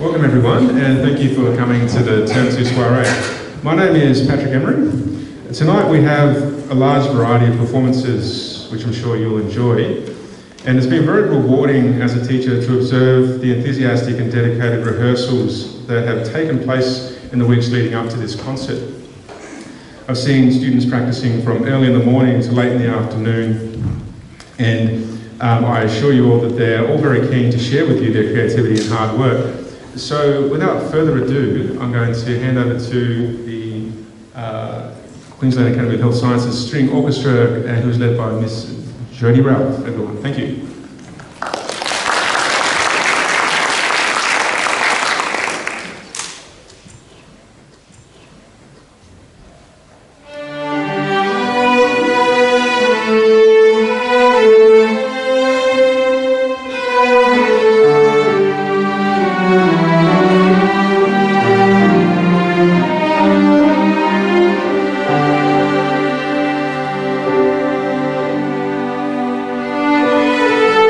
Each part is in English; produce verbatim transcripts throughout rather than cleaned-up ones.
Welcome everyone, and thank you for coming to the Term two Soiree. My name is Patrick Emery. Tonight we have a large variety of performances which I'm sure you'll enjoy, and it's been very rewarding as a teacher to observe the enthusiastic and dedicated rehearsals that have taken place in the weeks leading up to this concert. I've seen students practicing from early in the morning to late in the afternoon, and um, I assure you all that they're all very keen to share with you their creativity and hard work. So without further ado, I'm going to hand over to the uh, Queensland Academy of Health Sciences String Orchestra, uh, who's led by Miss Jodie Ralph. Everyone, thank you. Thank you.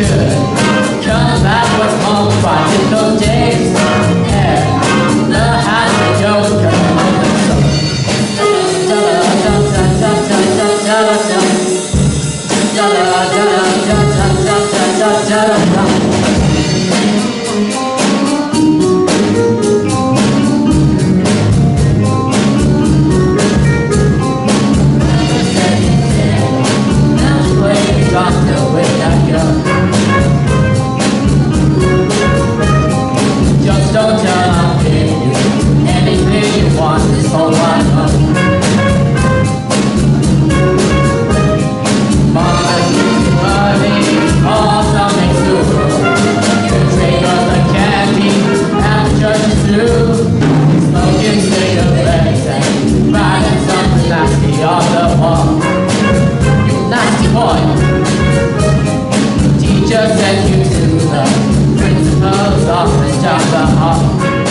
could come back with home back in those days. And the house would go come on the sun. Just don't tell I'll give you anything you want this whole life. Mama, you money, all something super. You drink all the candy, have churches too. Smoking cigarettes and writing something nasty on the wall. You nasty boy. Teacher sent you to the principal's office down the hall.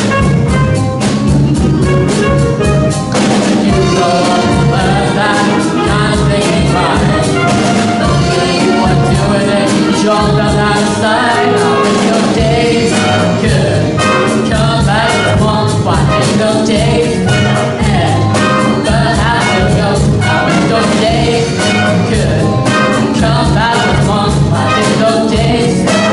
You grow up to learn that kind of thing ain't right. Nobody you want doing it, you sure know how to slide. Now in those days, could come back once, but in those days, and learn how to go. Now in those days, could come back once, but in those days.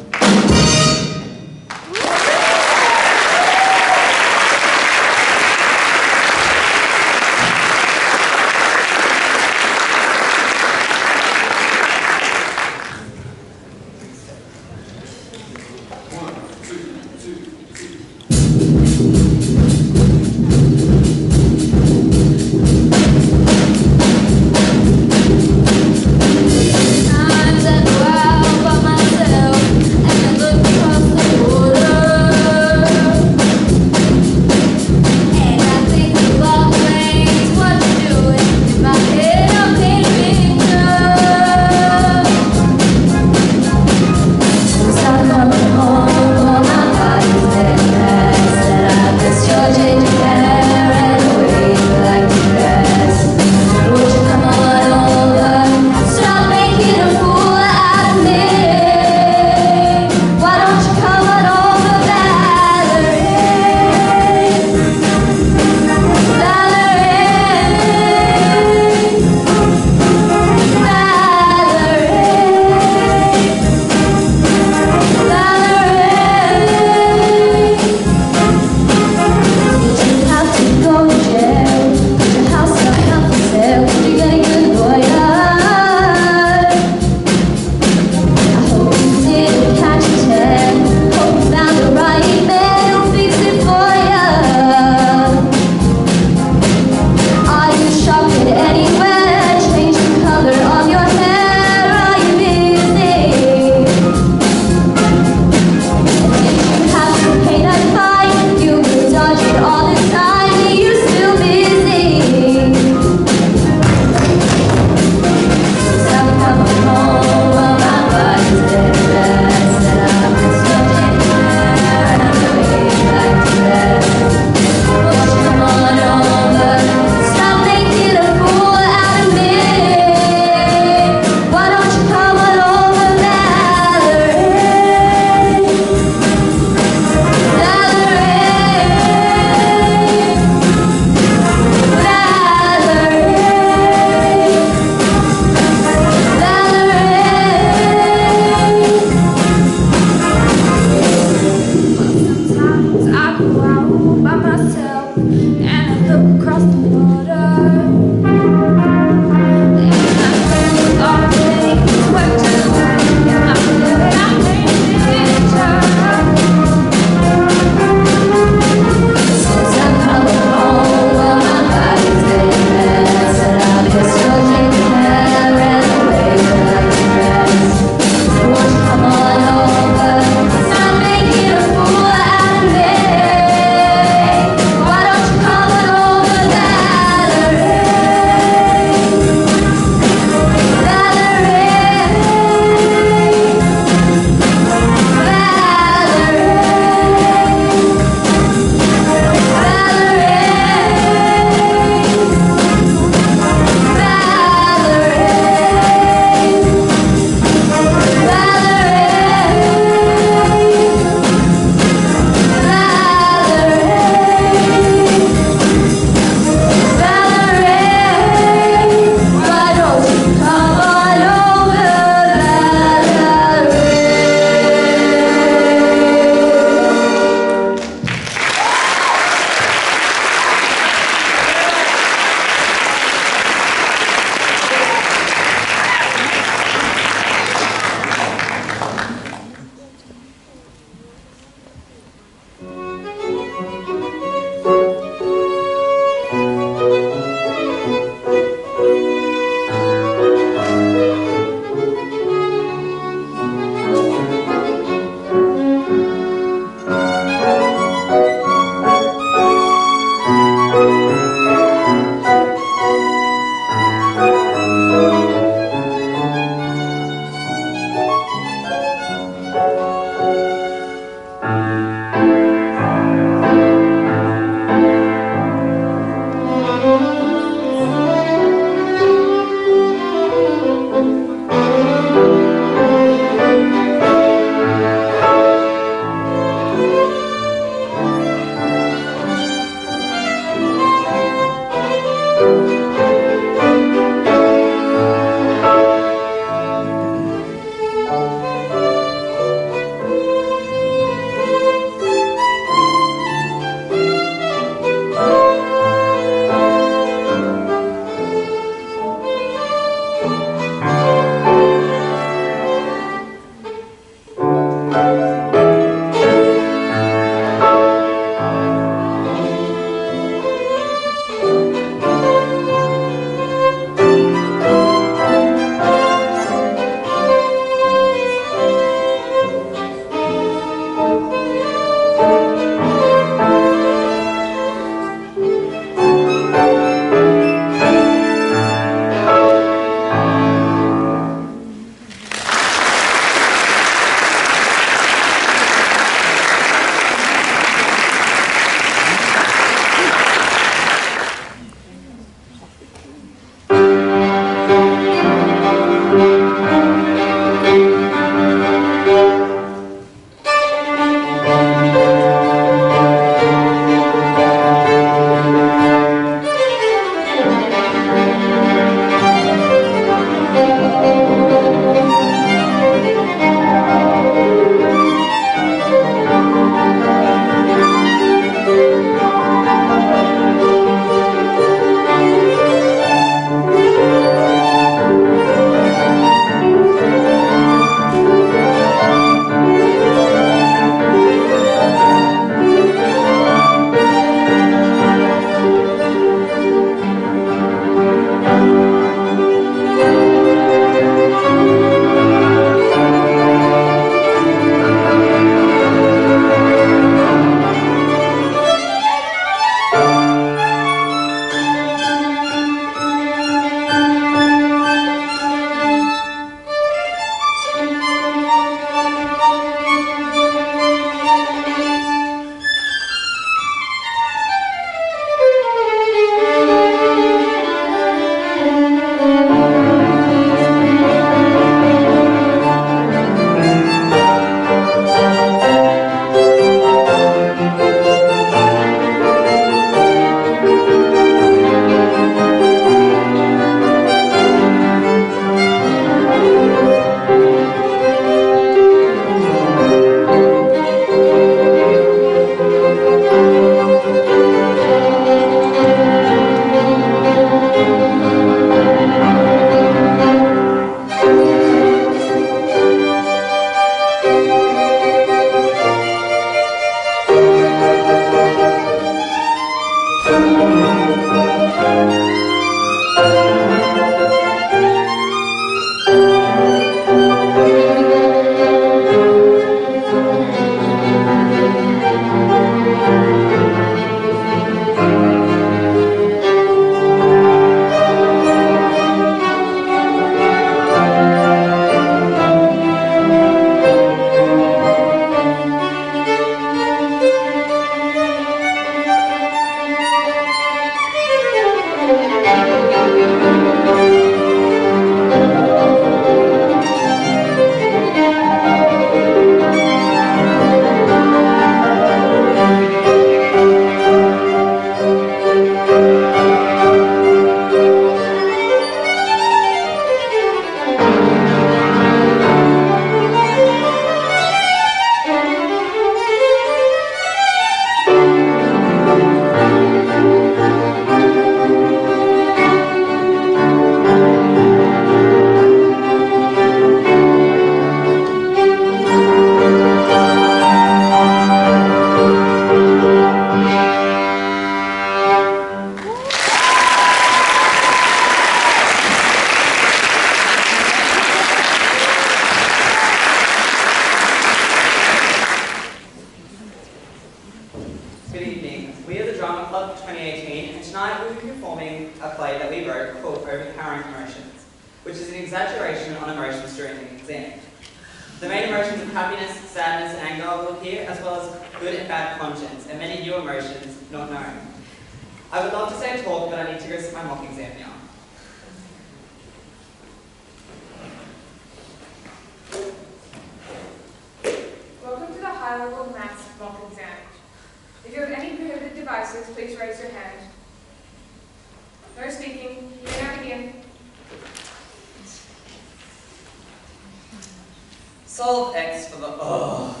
Solve X for the... Oh.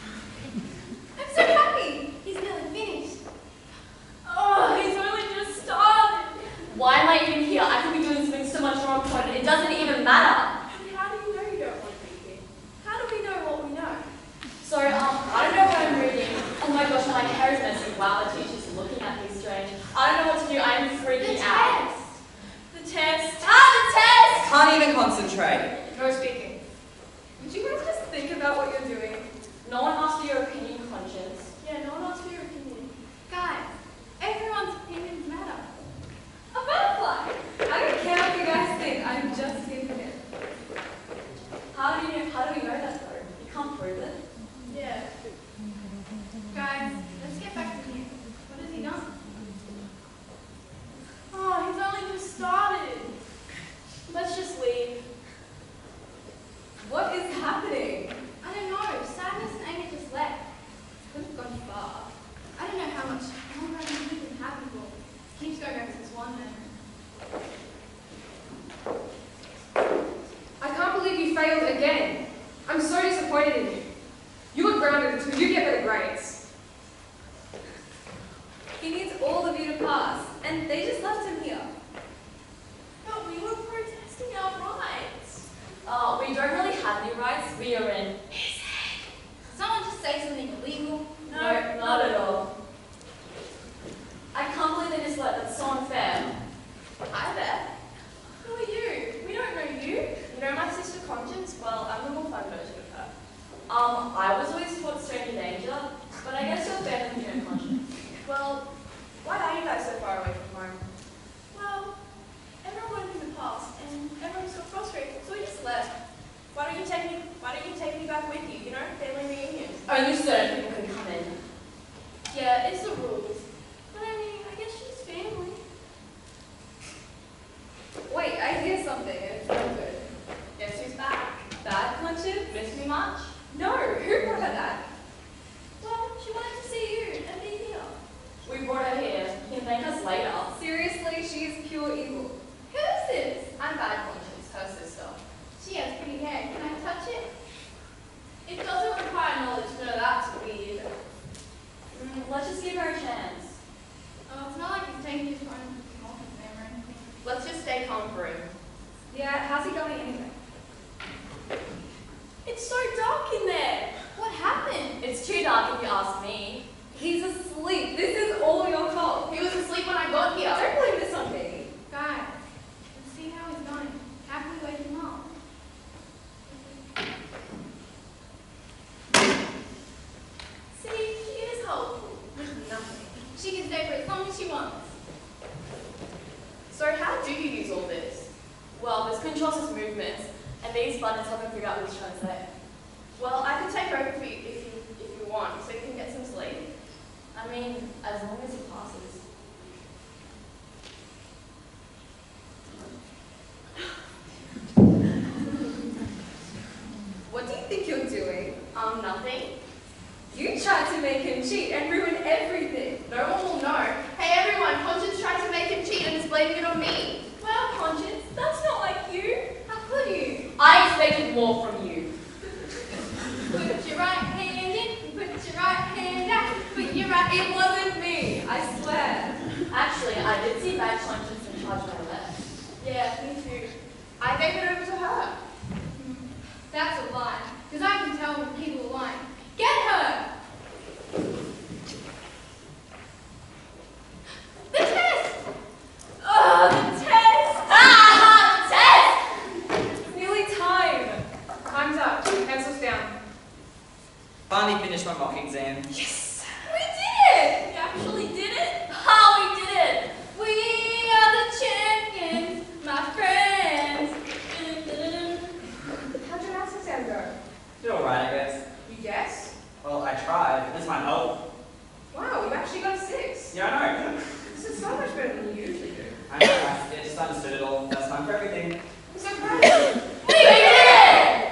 I'm so happy! He's nearly finished. Oh, he's only just started. Why am I even here? I could be doing something so much more important. It doesn't even matter. How do you know you don't want to be here? How do we know what we know? Only certain people can come in. Yeah, it's the rules. But I mean, I guess she's family. Wait, I hear something. It's not good. Guess who's back? Bad Conscience? Miss me much? No, who brought her back? Well, she wanted to see you and be here. We brought her here. You can thank us later. Seriously, she is pure evil. Who is this? I'm Bad Conscience, her sister. She has pretty hair. Can I touch it? It doesn't require knowledge to know that's weird. Mm, let's just give her a chance. Oh, it's not like he's taking his phone off of them or anything. Let's just stay calm for him. Yeah, how's he going anyway? It's so dark in there. What happened? It's too dark if you ask me. He's asleep. This is all your fault. He was asleep when I got here. Don't blame this on me. Guys, let's see how he's going. How can we wake him up? See, she is helpful with nothing. She can stay for as long as she wants. So how do you use all this? Well, this controls his movements, and these buttons help him figure out what he's trying to say. Well, I can take over for you if you if you want, so you can get some sleep. I mean, as long as he passes. What do you think you're doing? Um, nothing. You tried to make him cheat and ruin everything. No one will know. Hey everyone, Conscience tried to make him cheat and is blaming it on me. Well, Conscience, that's not like you. How could you? I expected more from you. Put your right hand in, put your right hand out, put your right, it wasn't me, I swear. Actually, I did see Bad Conscience in charge of my left. Yeah, me too. I gave it over to her. That's a lie, because I can tell when people are lying. Get her! The test! Oh, the test! Ah, the test! It's nearly time. Time's up. Pencils down. Finally finished my mock exam. Yes! We did it! We actually did it? How we did it! We are the champions, my friends. How'd your maths exam go? Did alright, I guess. You guess? Well, I tried. This might help. Wow, you actually got a six. Yeah, I know. This is so much better than you usually do. I know. I just understood it all. That's time for everything. I'm so proud of you. We did it!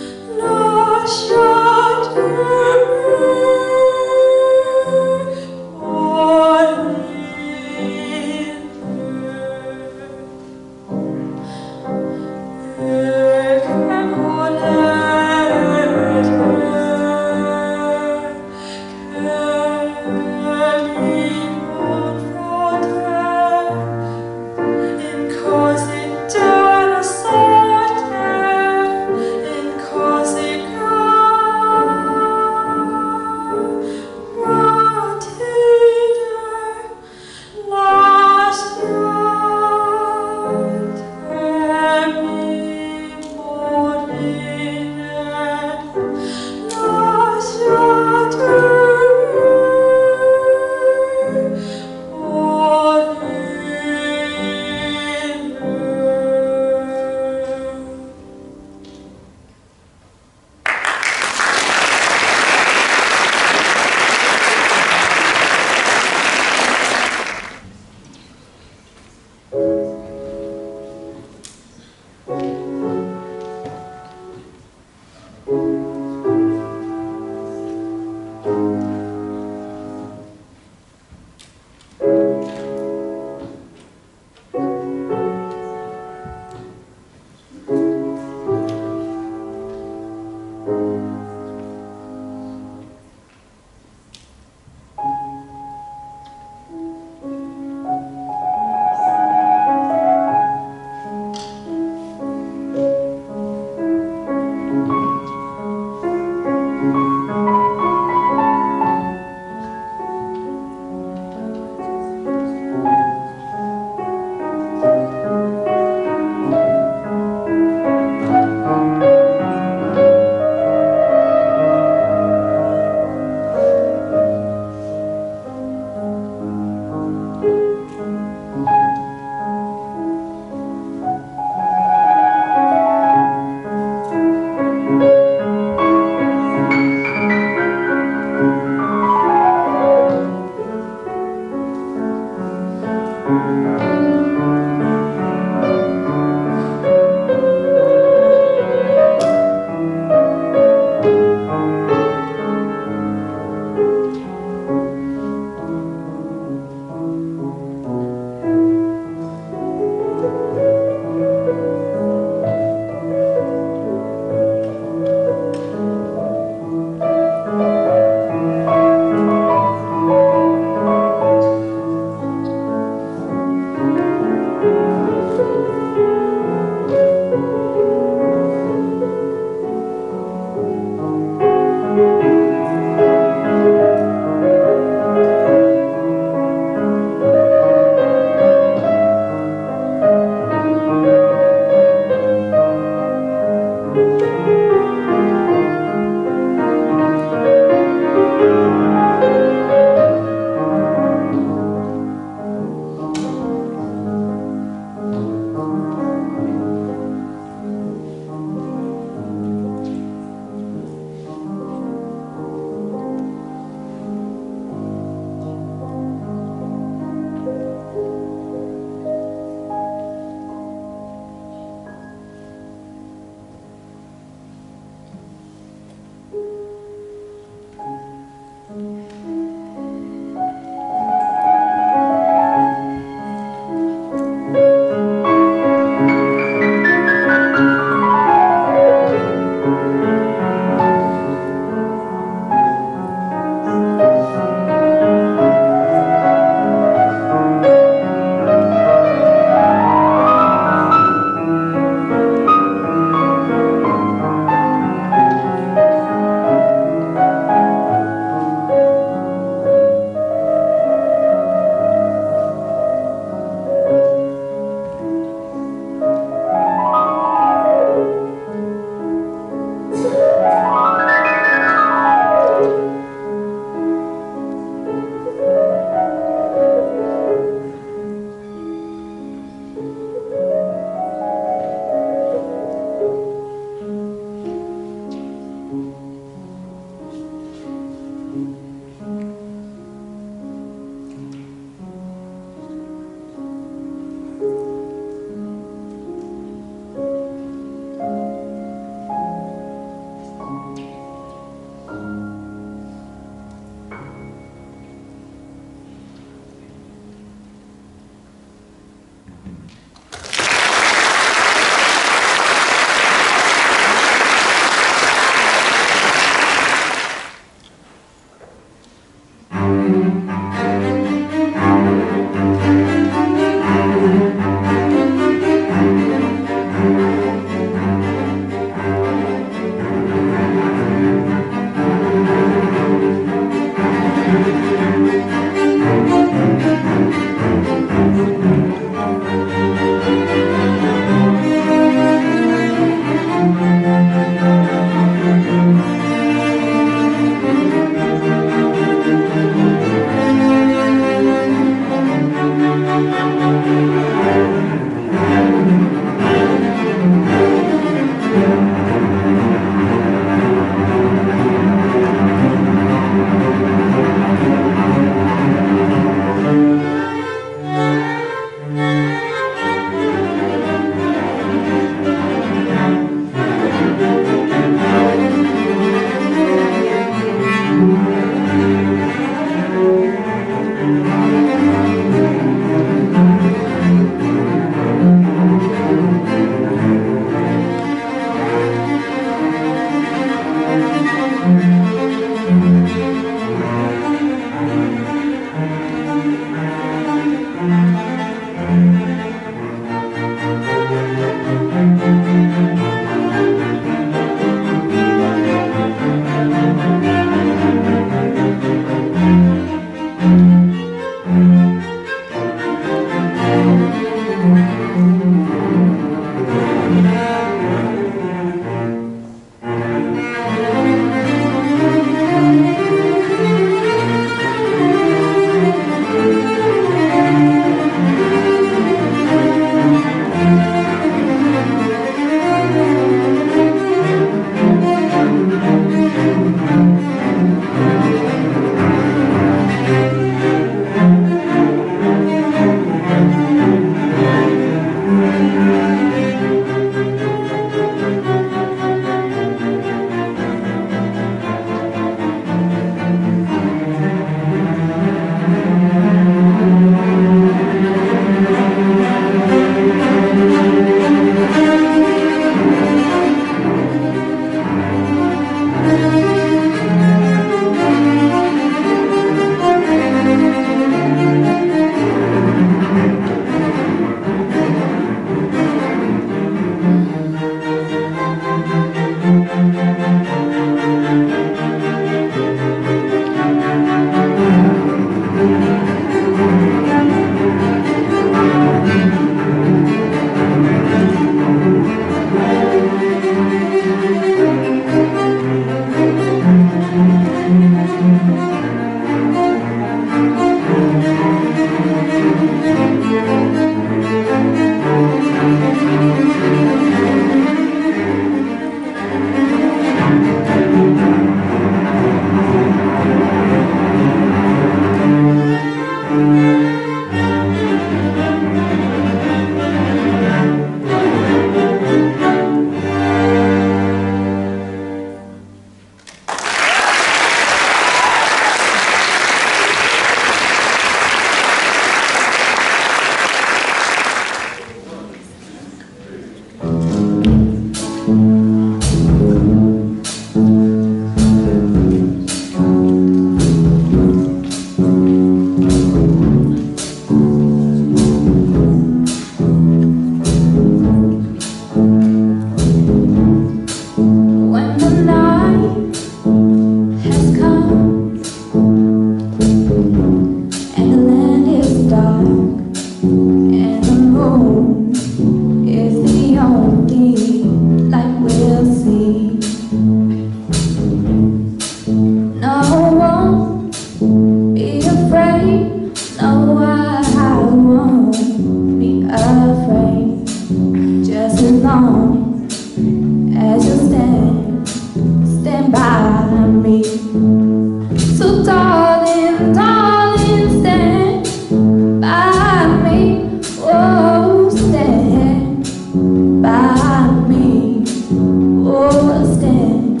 stand, stand by me. So darling, darling, stand by me. Oh, stand by me. Oh, stand,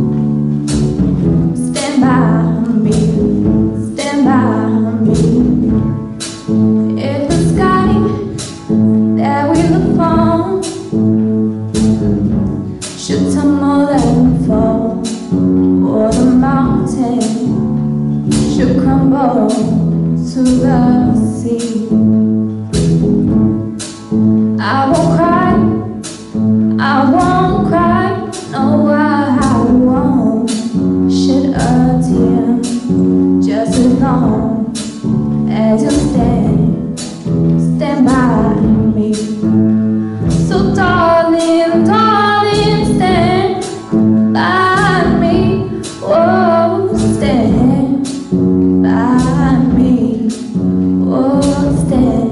stand by me, stand by me. If the sky that we look on should tumble and fall, or the mountain should crumble to the sea, I won't cry, I won't cry, no, I won't shed a tear, just as long as you stand, stand by me. So darling, darling, stand by me. Oh, stand by me. Oh, stand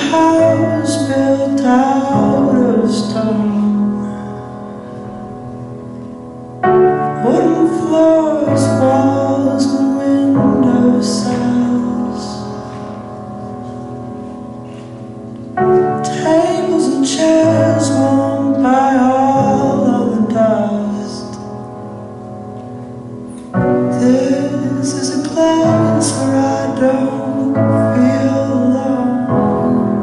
house built out of stone, wooden floors, walls, and window sills, tables and chairs warmed by all of the dust. This is a place where I don't feel alone.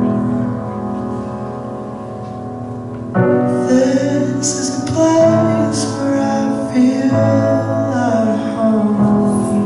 This is a place where I feel at home.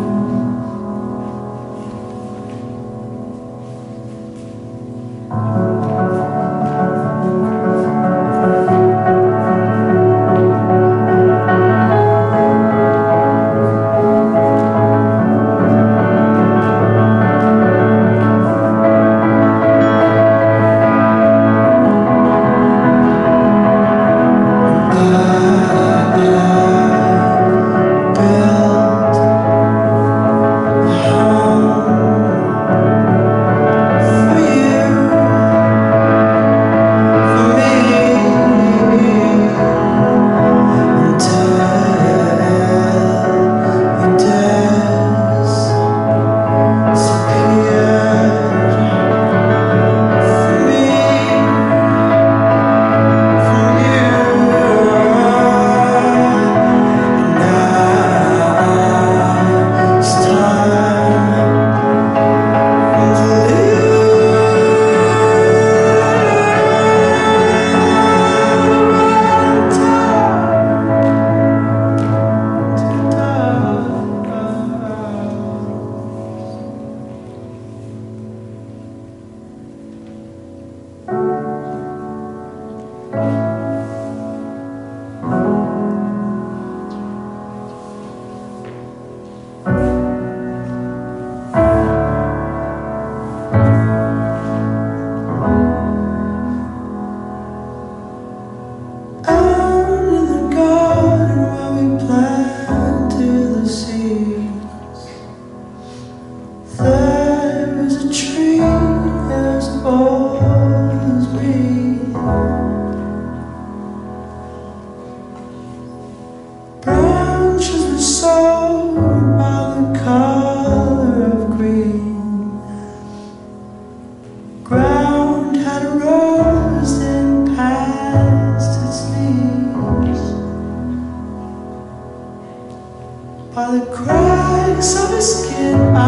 By the cracks of his skin, I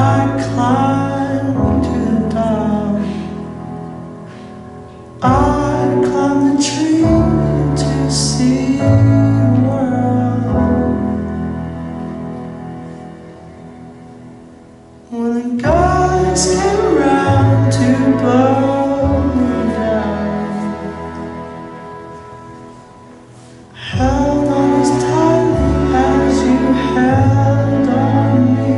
climbed to the top. I climbed the tree to see the world. When the gods came around to blow me down, held on as tightly as you held on me,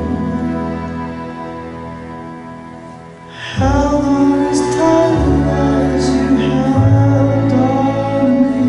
held on as tightly as you held on me.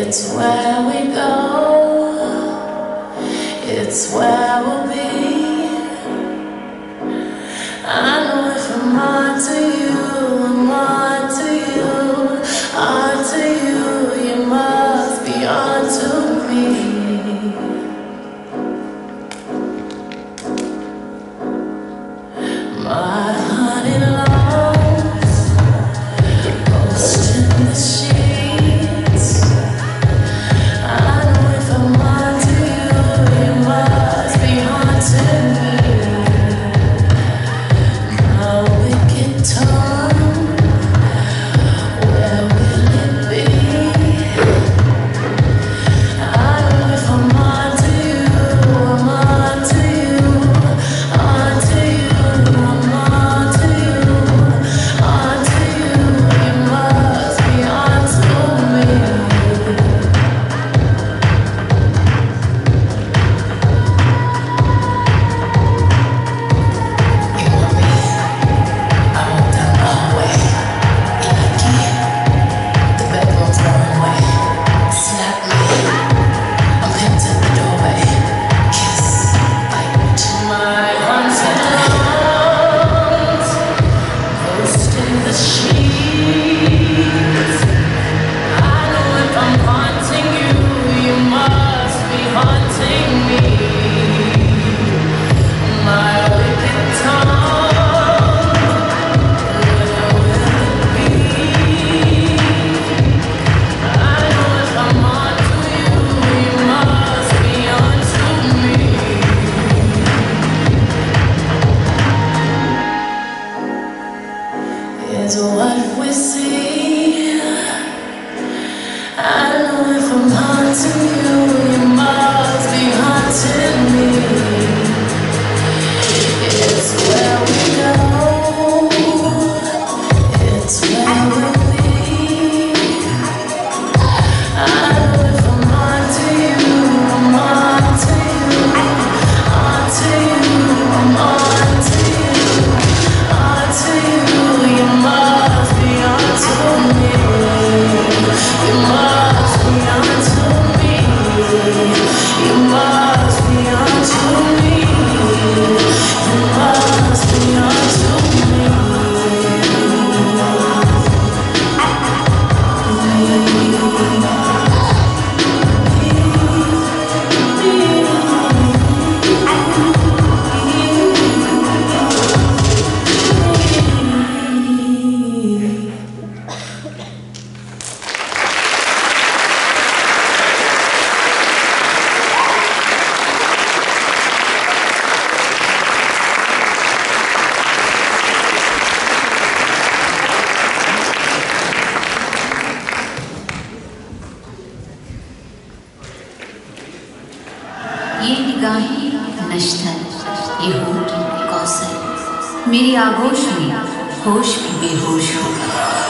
It's where we go, it's where we'll be. I know if I'm on to you, I'm on to you, on to you, you must be on to me. My honey loves ghost in the sheets. I know if I'm on to you, you must be haunting me. My wicked tongue, where will it be? I know if I'm on to you, I'm on to you, on to you, I'm on to you, on to you, you must be on to me. You want me? I want that all way. In the key, the bedroom's far away. Slap me, I'm pinned to the doorway. Kiss, bite. My haunted arms, ghost in the sheets. I know if I'm haunting you, you must be haunting me. My wicked tongue, where will it be? I know if I'm onto you, you must be onto me. Is what we see. I know if I'm haunting you, you must be haunting me. It's where we go, it's where we'll be. I know if I'm onto you, I'm onto you, onto you, I'm onto you, onto you, you must be onto me. You must be onto me. You must be onto me. You must be onto me. ये निगाहें नश्तर, ये होठ कौसर, मेरी आगोश में होश भी बेहोश होगा।